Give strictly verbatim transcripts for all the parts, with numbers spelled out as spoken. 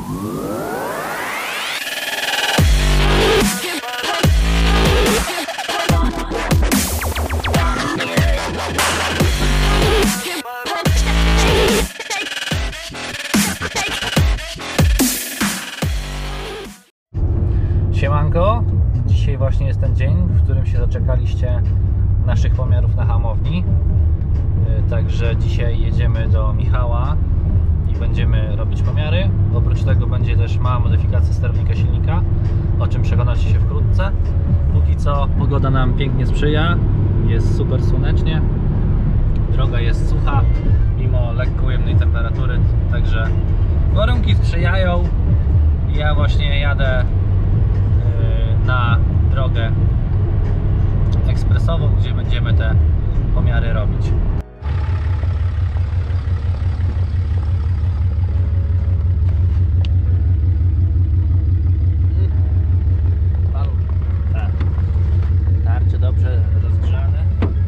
Siemanko, dzisiaj właśnie jest ten dzień, w którym się doczekaliście naszych pomiarów na hamowni. Także dzisiaj jedziemy do Michała i będziemy robić pomiary. Oprócz tego będzie też mała modyfikacja sterownika silnika, o czym przekonacie się wkrótce. Póki co pogoda nam pięknie sprzyja, jest super słonecznie, droga jest sucha mimo lekko ujemnej temperatury, także warunki sprzyjają. Ja właśnie jadę na drogę ekspresową, gdzie będziemy te pomiary robić. Tak. Tarcze dobrze rozgrzane.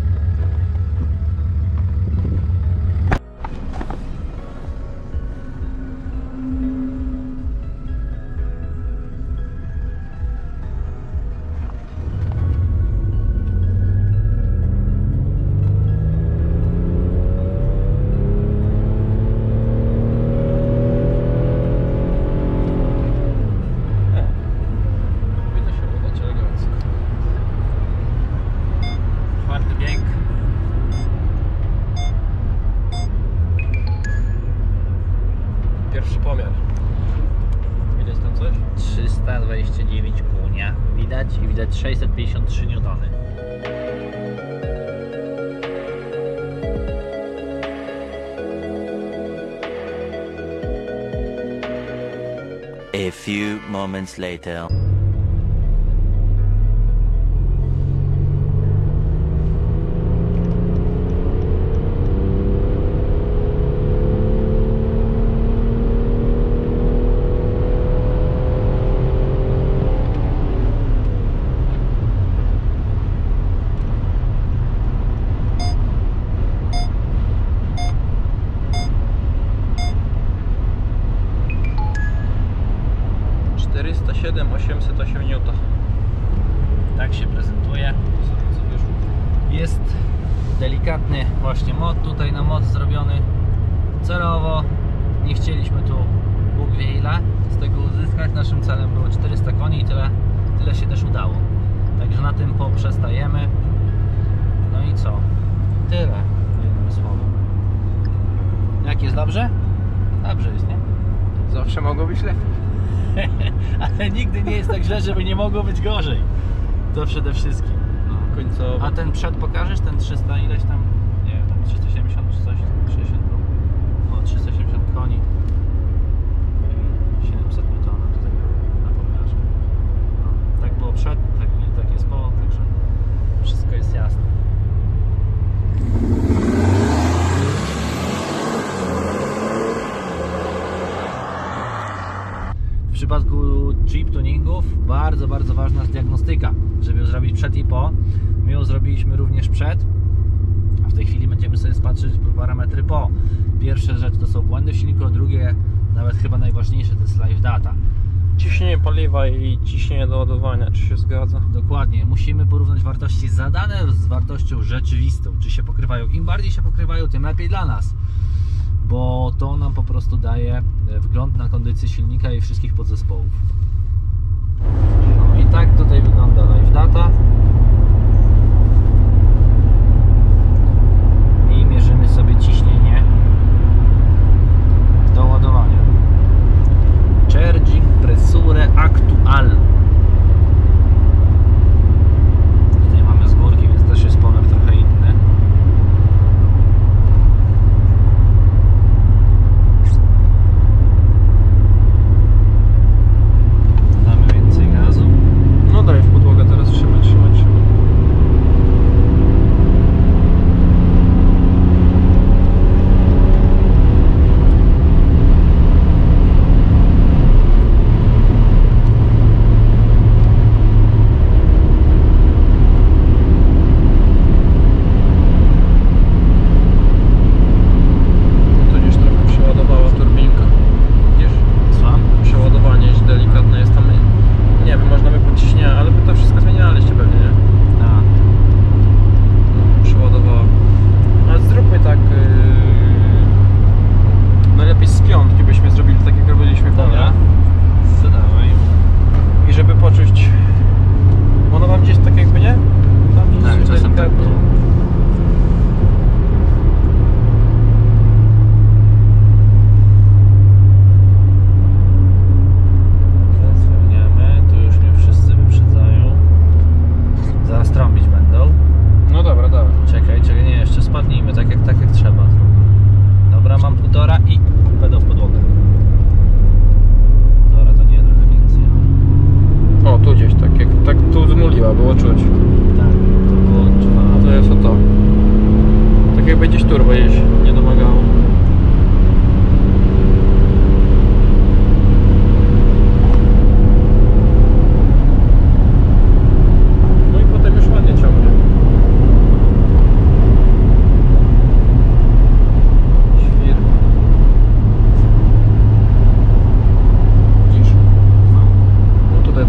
Pierwszy pomiar. Widać tam coś? trzysta dwadzieścia dziewięć konia widać i widać sześćset pięćdziesiąt trzy niutony. A few moments later. czterysta siedem, osiemset osiem niutów. Tak się prezentuje. Jest delikatny właśnie mod tutaj na moc zrobiony celowo. Nie chcieliśmy tu Bóg wie ile z tego uzyskać. Naszym celem było czterysta koni i tyle, tyle się też udało. Także na tym poprzestajemy. No i co? Tyle, jednym słowem. Jak jest dobrze? Dobrze jest, nie? Zawsze mogło być lepiej. Ale nigdy nie jest tak źle, żeby nie mogło być gorzej. To przede wszystkim. No, końcowo. A ten przed pokażesz? Ten trzysta ileś tam? Nie wiem, tam trzysta siedemdziesiąt czy coś? sześćdziesiąt było. O, trzysta siedemdziesiąt koni i siedemset niutona tutaj na pomiarze. No, tak było przed, tak, nie, tak jest po, także wszystko jest jasne. W przypadku chip tuningów bardzo, bardzo ważna jest diagnostyka, żeby ją zrobić przed i po. My ją zrobiliśmy również przed, a w tej chwili będziemy sobie spatrzeć parametry po. Pierwsza rzecz to są błędy w silniku, a drugie, nawet chyba najważniejsze, to jest live data. Ciśnienie paliwa i ciśnienie do ładowania, czy się zgadza? Dokładnie, musimy porównać wartości zadane z wartością rzeczywistą, czy się pokrywają. Im bardziej się pokrywają, tym lepiej dla nas, bo to nam po prostu daje wgląd na kondycję silnika i wszystkich podzespołów. No i tak tutaj wygląda live data. I mierzymy sobie ciśnienie do ładowania. Charging pressure actual. Tutaj mamy z górki, więc też jest pomiar trochę inny. Damy więcej gazu. No daj w podłogę teraz, trzymać, trzymać, trzymać.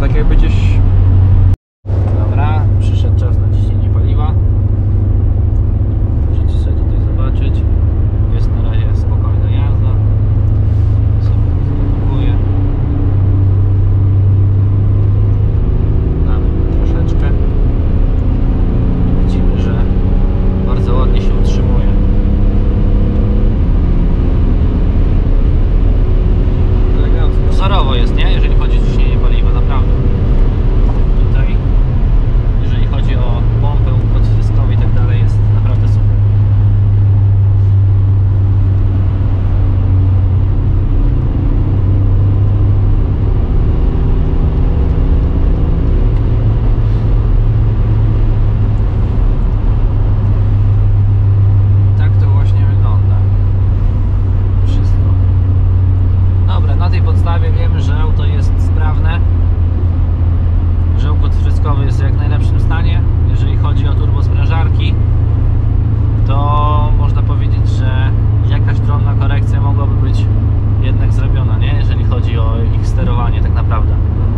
tak jakby gdzieś... Dobra, przyszedł czas na ciśnienie paliwa. Możecie sobie tutaj zobaczyć. Jest na razie spokojna jazda. Sobie zredukuje. Damy troszeczkę. Widzimy, że bardzo ładnie się utrzymuje. Wzorowo jest, nie? Jeżeli chodzi o ciśnienie paliwa, naprawdę. Tutaj, jeżeli chodzi o pompę, układ wtryskowy i tak dalej, jest naprawdę super. I tak to właśnie wygląda. Wszystko. Dobra, na tej podstawie wiemy, że auto jest sprawne, że układ wtryskowy jest w jak najlepszym stanie. Jeżeli chodzi o turbosprężarki, to można powiedzieć, że jakaś drobna korekcja mogłaby być jednak zrobiona, nie? Jeżeli chodzi o ich sterowanie tak naprawdę.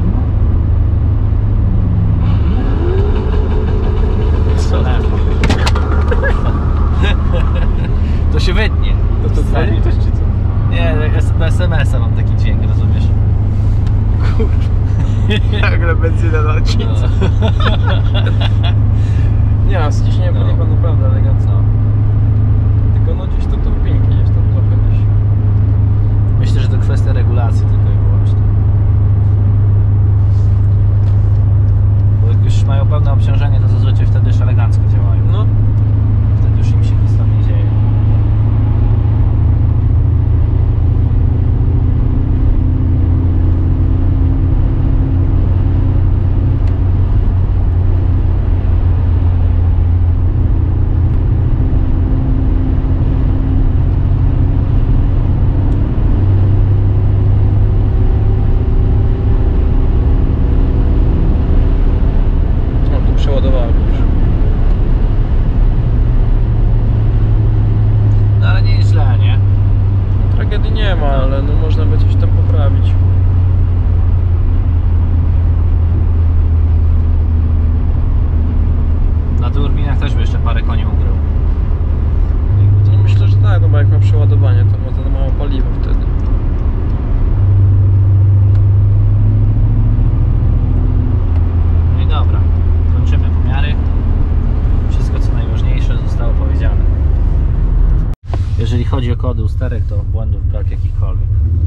Telefon. To się wytnie. To to dzwoni ktoś czy co? Nie, do es em es a mam taki dźwięk, rozumiesz? Nagle benzyna na odcince. Nie, a ściśnienie No. paliwa naprawdę elegancko. Tylko no gdzieś to turbinki, gdzieś tam trochę gdzieś. Myślę, że to kwestia regulacji tylko i wyłącznie. Bo jak już mają pełne obciążenie, to zazwyczaj wtedy już elegancko działają. No. Wtedy już im się nic tam nie dzieje. No tu przeładowałem już. No ale nie jest źle, nie? Tragedii nie ma, ale no można by coś tam poprawić. Na turbinach też by jeszcze parę koni ugrył. No myślę, że tak, no bo jak ma przeładowanie, to ma to mało paliwa wtedy. No i dobra, kończymy pomiary. Wszystko co najważniejsze zostało powiedziane. Jeżeli chodzi o kody usterek, to błędów brak jakichkolwiek.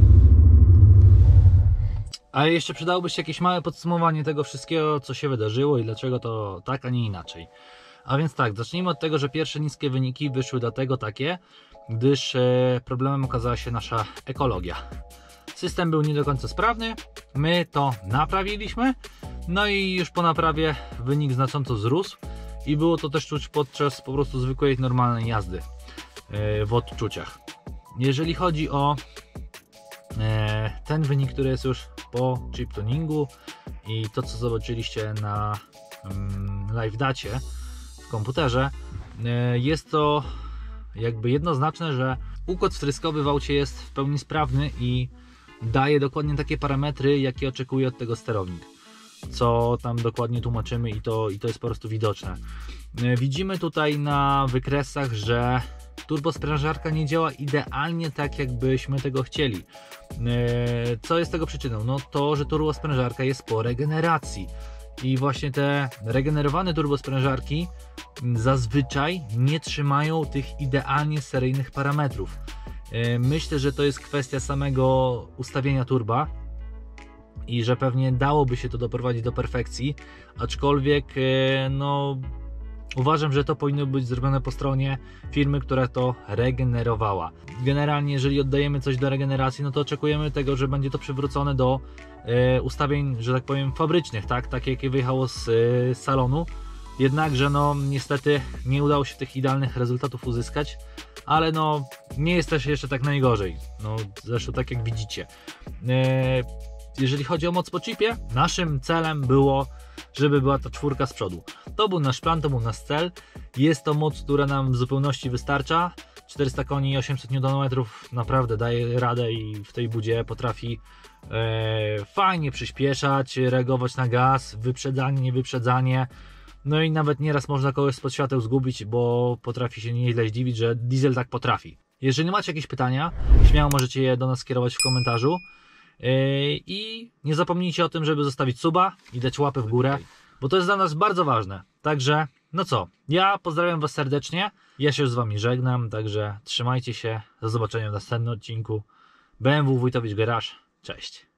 A jeszcze przydałoby się jakieś małe podsumowanie tego wszystkiego, co się wydarzyło i dlaczego to tak, a nie inaczej. A więc tak, zacznijmy od tego, że pierwsze niskie wyniki wyszły dlatego takie, gdyż e, problemem okazała się nasza ekologia. System był nie do końca sprawny, my to naprawiliśmy, no i już po naprawie wynik znacząco wzrósł i było to też czuć podczas po prostu zwykłej, normalnej jazdy e, w odczuciach. Jeżeli chodzi o e, ten wynik, który jest już po chip tuningu i to, co zobaczyliście na mm, live dacie w komputerze, e, jest to jakby jednoznaczne, że układ wtryskowy w aucie jest w pełni sprawny i daje dokładnie takie parametry, jakie oczekuje od tego sterownik, co tam dokładnie tłumaczymy i to, i to jest po prostu widoczne. E, widzimy tutaj na wykresach, że turbosprężarka nie działa idealnie tak, jakbyśmy tego chcieli. Co jest tego przyczyną? No to, że turbosprężarka jest po regeneracji i właśnie te regenerowane turbosprężarki zazwyczaj nie trzymają tych idealnie seryjnych parametrów. Myślę, że to jest kwestia samego ustawienia turba i że pewnie dałoby się to doprowadzić do perfekcji, aczkolwiek no uważam, że to powinno być zrobione po stronie firmy, która to regenerowała. Generalnie, jeżeli oddajemy coś do regeneracji, no to oczekujemy tego, że będzie to przywrócone do e, ustawień, że tak powiem, fabrycznych, tak, tak jakie wyjechało z e, salonu. Jednakże, no niestety nie udało się tych idealnych rezultatów uzyskać, ale no nie jest też jeszcze tak najgorzej. No zresztą tak jak widzicie. E, jeżeli chodzi o moc po chipie, naszym celem było, żeby była ta czwórka z przodu. To był nasz plan, to był nasz cel. Jest to moc, która nam w zupełności wystarcza. czterysta koni i osiemset niutonmetrów naprawdę daje radę i w tej budzie potrafi e, fajnie przyspieszać, reagować na gaz, wyprzedzanie, niewyprzedzanie. No i nawet nieraz można kogoś spod świateł zgubić, bo potrafi się nieźle zdziwić, że diesel tak potrafi. Jeżeli macie jakieś pytania, śmiało możecie je do nas skierować w komentarzu. I nie zapomnijcie o tym, żeby zostawić suba i dać łapę w górę, bo to jest dla nas bardzo ważne. Także, no co, ja pozdrawiam Was serdecznie, ja się już z Wami żegnam, także trzymajcie się, do zobaczenia w następnym odcinku. B M W Wójtowicz Garage, cześć.